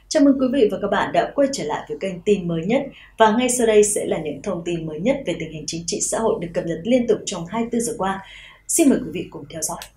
Chào mừng quý vị và các bạn đã quay trở lại với kênh tin mới nhất, và ngay sau đây sẽ là những thông tin mới nhất về tình hình chính trị xã hội được cập nhật liên tục trong 24 giờ qua. Xin mời quý vị cùng theo dõi.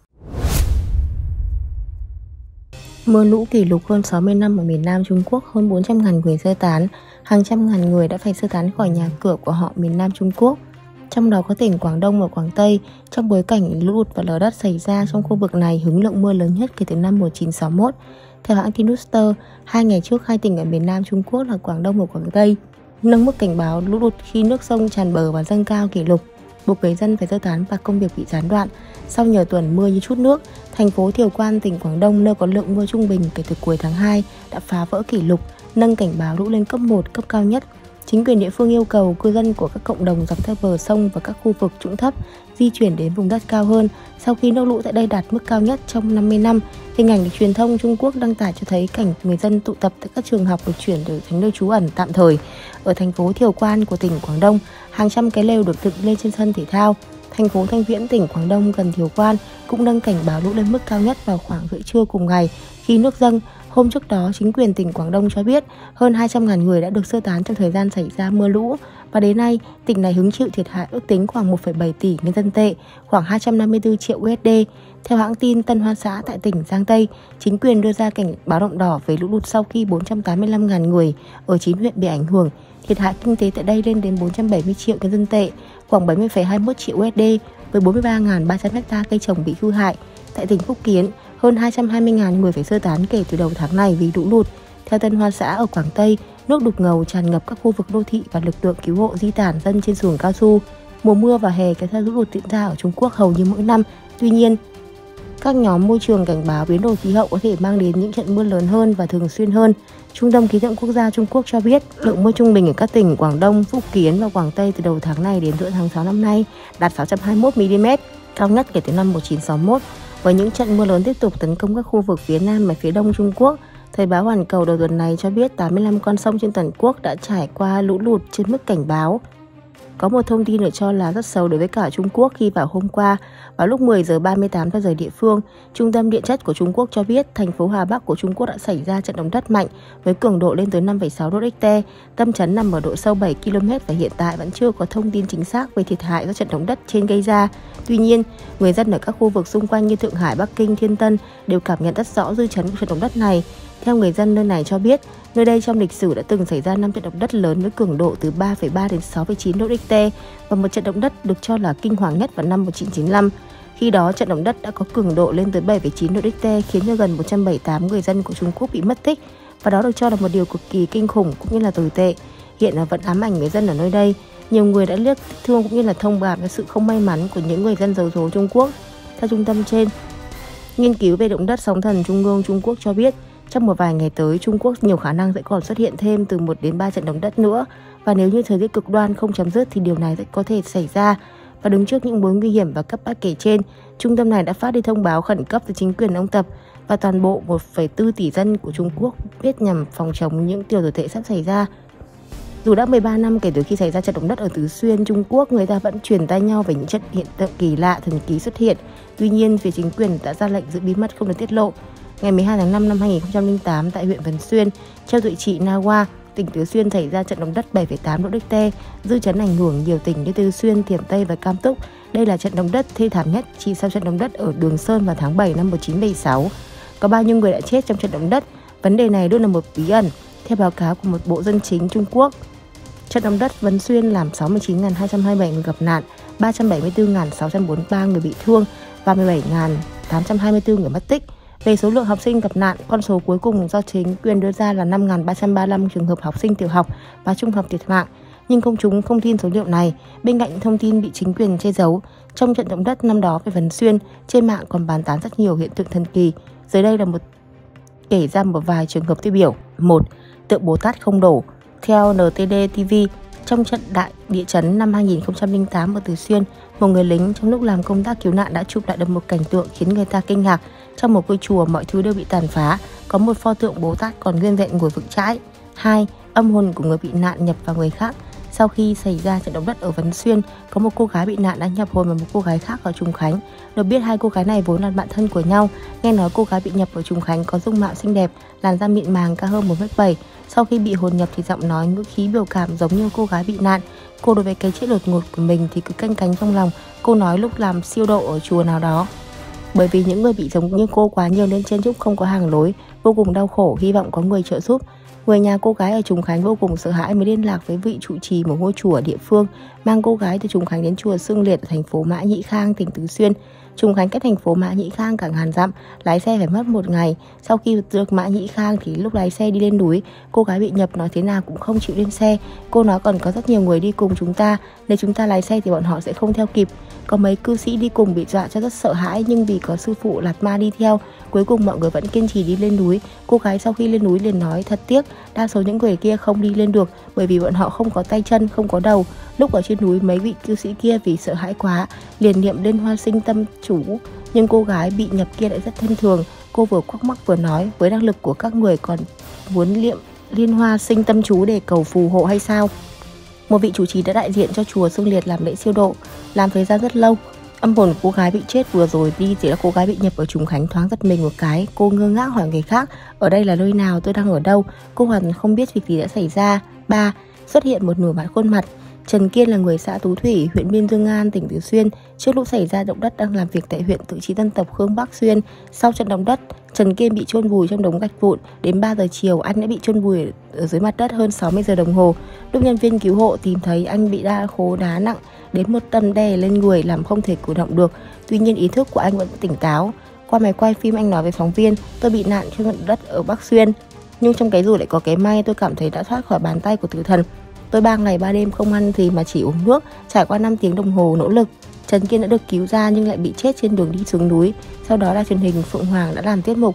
Mưa lũ kỷ lục hơn 60 năm ở miền Nam Trung Quốc, hơn 400.000 người sơ tán, hàng trăm ngàn người đã phải sơ tán khỏi nhà cửa của họ miền Nam Trung Quốc. Trong đó có tỉnh Quảng Đông và Quảng Tây, trong bối cảnh lũ lụt và lở đất xảy ra trong khu vực này hứng lượng mưa lớn nhất kể từ năm 1961. Theo hãng tin Reuters, 2 ngày trước, hai tỉnh ở miền Nam Trung Quốc là Quảng Đông và Quảng Tây nâng mức cảnh báo lũ lụt khi nước sông tràn bờ và dâng cao kỷ lục, buộc người dân phải sơ tán và công việc bị gián đoạn. Sau nhiều tuần mưa như trút nước, thành phố Thiều Quan, tỉnh Quảng Đông, nơi có lượng mưa trung bình kể từ cuối tháng 2 đã phá vỡ kỷ lục, nâng cảnh báo lũ lên cấp 1, cấp cao nhất. Chính quyền địa phương yêu cầu cư dân của các cộng đồng dọc theo bờ sông và các khu vực trũng thấp di chuyển đến vùng đất cao hơn sau khi nước lũ tại đây đạt mức cao nhất trong 50 năm. Hình ảnh được truyền thông Trung Quốc đăng tải cho thấy cảnh người dân tụ tập tại các trường học được chuyển thành nơi trú ẩn tạm thời. Ở thành phố Thiều Quan của tỉnh Quảng Đông, hàng trăm cái lều được dựng lên trên sân thể thao. Thành phố Thanh Viễn, tỉnh Quảng Đông gần Thiều Quan cũng nâng cảnh báo lũ lên mức cao nhất vào khoảng giữa trưa cùng ngày khi nước dâng. Hôm trước đó, chính quyền tỉnh Quảng Đông cho biết hơn 200.000 người đã được sơ tán trong thời gian xảy ra mưa lũ, và đến nay, tỉnh này hứng chịu thiệt hại ước tính khoảng 1,7 tỷ nhân dân tệ, khoảng 254 triệu USD. Theo hãng tin Tân Hoa Xã tại tỉnh Giang Tây, chính quyền đưa ra cảnh báo động đỏ về lũ lụt sau khi 485.000 người ở 9 huyện bị ảnh hưởng. Thiệt hại kinh tế tại đây lên đến 470 triệu nhân dân tệ, khoảng 70,21 triệu USD, với 43.300 ha cây trồng bị hư hại. Tại tỉnh Phúc Kiến, hơn 220.000 người phải sơ tán kể từ đầu tháng này vì lũ lụt. Theo Tân Hoa Xã, ở Quảng Tây, nước đục ngầu tràn ngập các khu vực đô thị và lực lượng cứu hộ di tản dân trên xuồng cao su. Mùa mưa và hè kéo theo lũ lụt diễn ra ở Trung Quốc hầu như mỗi năm. Tuy nhiên, các nhóm môi trường cảnh báo biến đổi khí hậu có thể mang đến những trận mưa lớn hơn và thường xuyên hơn. Trung tâm Khí tượng Quốc gia Trung Quốc cho biết lượng mưa trung bình ở các tỉnh Quảng Đông, Phúc Kiến và Quảng Tây từ đầu tháng này đến giữa tháng 6 năm nay đạt 621 mm, cao nhất kể từ năm 1961. Với những trận mưa lớn tiếp tục tấn công các khu vực phía Nam và phía Đông Trung Quốc, Thời báo Hoàn Cầu đầu tuần này cho biết 85 con sông trên toàn quốc đã trải qua lũ lụt trên mức cảnh báo. Có một thông tin được cho là rất xấu đối với cả Trung Quốc khi vào hôm qua, vào lúc 10 giờ 38 theo giờ địa phương, Trung tâm Điện chất của Trung Quốc cho biết thành phố Hà Bắc của Trung Quốc đã xảy ra trận động đất mạnh với cường độ lên tới 5,6 độ Richter. Tâm chấn nằm ở độ sâu 7 km và hiện tại vẫn chưa có thông tin chính xác về thiệt hại do trận động đất trên gây ra. Tuy nhiên, người dân ở các khu vực xung quanh như Thượng Hải, Bắc Kinh, Thiên Tân đều cảm nhận rất rõ dư chấn của trận động đất này. Theo người dân nơi này cho biết, nơi đây trong lịch sử đã từng xảy ra 5 trận động đất lớn với cường độ từ 3,3 đến 6,9 độ Richter, và một trận động đất được cho là kinh hoàng nhất vào năm 1995. Khi đó, trận động đất đã có cường độ lên tới 7,9 độ Richter khiến cho gần 178 người dân của Trung Quốc bị mất tích, và đó được cho là một điều cực kỳ kinh khủng cũng như là tồi tệ. Hiện vẫn ám ảnh người dân ở nơi đây. Nhiều người đã liếc thương cũng như là thông báo về sự không may mắn của những người dân xấu số Trung Quốc. Theo trung tâm trên, nghiên cứu về động đất sóng thần Trung ương Trung Quốc cho biết, trong một vài ngày tới, Trung Quốc nhiều khả năng sẽ còn xuất hiện thêm từ 1 đến 3 trận động đất nữa, và nếu như thời tiết cực đoan không chấm dứt thì điều này sẽ có thể xảy ra. Và đứng trước những mối nguy hiểm và cấp bách kể trên, trung tâm này đã phát đi thông báo khẩn cấp tới chính quyền ông Tập và toàn bộ 1,4 tỷ dân của Trung Quốc biết nhằm phòng chống những điều tồi tệ sắp xảy ra. Dù đã 13 năm kể từ khi xảy ra trận động đất ở Tứ Xuyên, Trung Quốc, người ta vẫn truyền tai nhau về những trận hiện tượng kỳ lạ, thần kỳ xuất hiện. Tuy nhiên, phía chính quyền đã ra lệnh giữ bí mật không được tiết lộ. Ngày 12 tháng 5 năm 2008 tại huyện Vân Xuyên, châu Tự Trị Na Hoa, tỉnh Tứ Xuyên xảy ra trận động đất 7,8 độ Richter, dư chấn ảnh hưởng nhiều tỉnh như Tứ Xuyên, Thiểm Tây và Cam Túc. Đây là trận động đất thê thảm nhất chỉ sau trận động đất ở Đường Sơn vào tháng 7 năm 1976. Có bao nhiêu người đã chết trong trận động đất? Vấn đề này luôn là một bí ẩn. Theo báo cáo của một bộ dân chính Trung Quốc, trận động đất Vân Xuyên làm 69.227 người gặp nạn, 374.643 người bị thương và 17.824 người mất tích. Về số lượng học sinh gặp nạn, con số cuối cùng do chính quyền đưa ra là 5.335 trường hợp học sinh tiểu học và trung học thiệt mạng, nhưng công chúng không tin số liệu này. Bên cạnh thông tin bị chính quyền che giấu, trong trận động đất năm đó về Vân Xuyên, trên mạng còn bàn tán rất nhiều hiện tượng thần kỳ. Dưới đây là kể ra một vài trường hợp tiêu biểu. 1. Tượng Bồ Tát không đổ. Theo NTD TV, trong trận đại địa chấn năm 2008 ở Tứ Xuyên, một người lính trong lúc làm công tác cứu nạn đã chụp lại được một cảnh tượng khiến người ta kinh ngạc. Trong một ngôi chùa, mọi thứ đều bị tàn phá, có một pho tượng Bồ Tát còn nguyên vẹn ngồi vững chãi. 2. Âm hồn của người bị nạn nhập vào người khác. Sau khi xảy ra trận động đất ở Vấn Xuyên, có một cô gái bị nạn đã nhập hồn và một cô gái khác ở Trùng Khánh. Được biết hai cô gái này vốn là bạn thân của nhau. Nghe nói cô gái bị nhập ở Trùng Khánh có dung mạo xinh đẹp, làn da mịn màng, cao hơn 1m7. Sau khi bị hồn nhập thì giọng nói, ngữ khí, biểu cảm giống như cô gái bị nạn. Cô đối với cái chết đột ngột của mình thì cứ canh cánh trong lòng. Cô nói lúc làm siêu độ ở chùa nào đó. Bởi vì những người bị giống như cô quá nhiều nên chen chúc không có hàng lối, vô cùng đau khổ, hy vọng có người trợ giúp. Người nhà cô gái ở Trùng Khánh vô cùng sợ hãi mới liên lạc với vị trụ trì một ngôi chùa ở địa phương, mang cô gái từ Trùng Khánh đến chùa Xương Liệt ở thành phố Mã Nhĩ Khang, tỉnh Tứ Xuyên. Trùng Khánh cách thành phố Mã Nhĩ Khang cả ngàn dặm, lái xe phải mất 1 ngày. Sau khi được Mã Nhĩ Khang thì lúc lái xe đi lên núi, cô gái bị nhập nói thế nào cũng không chịu lên xe. Cô nói còn có rất nhiều người đi cùng chúng ta, nếu chúng ta lái xe thì bọn họ sẽ không theo kịp. Có mấy cư sĩ đi cùng bị dọa cho rất sợ hãi, nhưng vì có sư phụ Lạt Ma đi theo, cuối cùng mọi người vẫn kiên trì đi lên núi. Cô gái sau khi lên núi liền nói thật tiếc, đa số những người kia không đi lên được bởi vì bọn họ không có tay chân, không có đầu. Lúc ở trên núi mấy vị cư sĩ kia vì sợ hãi quá liền niệm Liên Hoa Sinh Tâm Chú, nhưng cô gái bị nhập kia lại rất thân thường. Cô vừa quắc mắc vừa nói với năng lực của các người còn muốn niệm Liên Hoa Sinh Tâm Chú để cầu phù hộ hay sao? Một vị chủ trì đã đại diện cho chùa Xương Liệt làm lễ siêu độ, làm thời gian rất lâu. Âm hồn của cô gái bị chết vừa rồi đi chỉ là cô gái bị nhập ở Trùng Khánh thoáng giật mình một cái. Cô ngơ ngác hỏi người khác, ở đây là nơi nào, tôi đang ở đâu? Cô hoàn không biết việc gì đã xảy ra. 3. Xuất hiện một nửa mặt khuôn mặt. Trần Kiên là người xã Tú Thủy, huyện Biên Dương An, tỉnh Tứ Xuyên. Trước lúc xảy ra động đất đang làm việc tại huyện Tự Trị dân tộc Khương Bắc Xuyên. Sau trận động đất, Trần Kiên bị chôn vùi trong đống gạch vụn. Đến 3 giờ chiều, anh đã bị chôn vùi ở dưới mặt đất hơn 60 giờ đồng hồ. Lúc nhân viên cứu hộ tìm thấy anh bị khố đá nặng đến 1 tấn đè lên người làm không thể cử động được. Tuy nhiên ý thức của anh vẫn tỉnh táo. Qua máy quay phim anh nói với phóng viên, tôi bị nạn trong trận động đất ở Bắc Xuyên. Nhưng trong cái rủi lại có cái may, tôi cảm thấy đã thoát khỏi bàn tay của tử thần. Tôi 3 ngày 3 đêm không ăn gì mà chỉ uống nước, trải qua 5 tiếng đồng hồ nỗ lực. Trần Kiên đã được cứu ra nhưng lại bị chết trên đường đi xuống núi. Sau đó đài truyền hình Phượng Hoàng đã làm tiết mục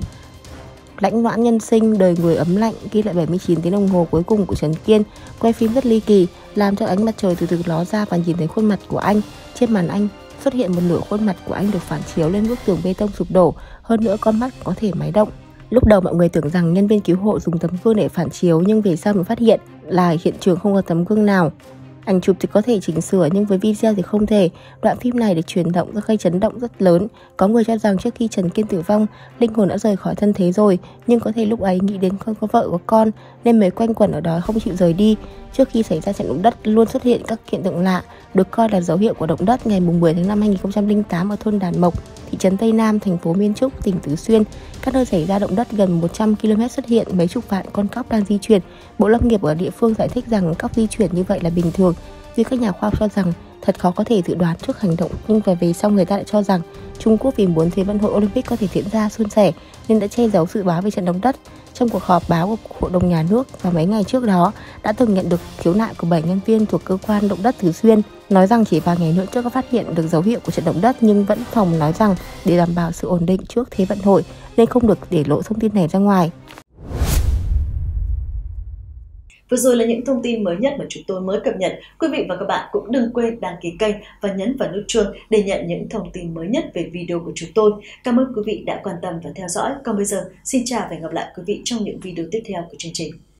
Lãnh Loãng Nhân Sinh đời người ấm lạnh, ghi lại 79 tiếng đồng hồ cuối cùng của Trần Kiên. Quay phim rất ly kỳ, làm cho ánh mặt trời từ từ ló ra và nhìn thấy khuôn mặt của anh. Trên màn anh xuất hiện một nửa khuôn mặt của anh được phản chiếu lên bức tường bê tông sụp đổ, hơn nữa con mắt có thể máy động. Lúc đầu mọi người tưởng rằng nhân viên cứu hộ dùng tấm gương để phản chiếu, nhưng về sau mới phát hiện là hiện trường không có tấm gương nào. Ảnh chụp thì có thể chỉnh sửa nhưng với video thì không thể. Đoạn phim này được truyền động gây chấn động rất lớn. Có người cho rằng trước khi Trần Kiên tử vong, linh hồn đã rời khỏi thân thế rồi, nhưng có thể lúc ấy nghĩ đến có vợ có con nên mới quanh quẩn ở đó không chịu rời đi. Trước khi xảy ra trận động đất luôn xuất hiện các hiện tượng lạ, được coi là dấu hiệu của động đất. Ngày 10 tháng 5 2008 ở thôn Đàn Mộc, thị trấn Tây Nam, thành phố Miên Trúc, tỉnh Tứ Xuyên, các nơi xảy ra động đất gần 100 km xuất hiện mấy chục vạn con cóc đang di chuyển. Bộ Lâm nghiệp ở địa phương giải thích rằng cóc di chuyển như vậy là bình thường. Vì các nhà khoa học cho rằng thật khó có thể dự đoán trước hành động, nhưng về sau người ta lại cho rằng Trung Quốc vì muốn Thế vận hội Olympic có thể diễn ra suôn sẻ nên đã che giấu dự báo về trận động đất. Trong cuộc họp báo của Hội đồng Nhà nước vào mấy ngày trước đó đã từng nhận được khiếu nại của 7 nhân viên thuộc cơ quan động đất Tứ Xuyên, nói rằng chỉ vài ngày nữa chưa có phát hiện được dấu hiệu của trận động đất, nhưng vẫn phòng nói rằng để đảm bảo sự ổn định trước Thế vận hội nên không được để lộ thông tin này ra ngoài. Vừa rồi là những thông tin mới nhất mà chúng tôi mới cập nhật. Quý vị và các bạn cũng đừng quên đăng ký kênh và nhấn vào nút chuông để nhận những thông tin mới nhất về video của chúng tôi. Cảm ơn quý vị đã quan tâm và theo dõi. Còn bây giờ, xin chào và hẹn gặp lại quý vị trong những video tiếp theo của chương trình.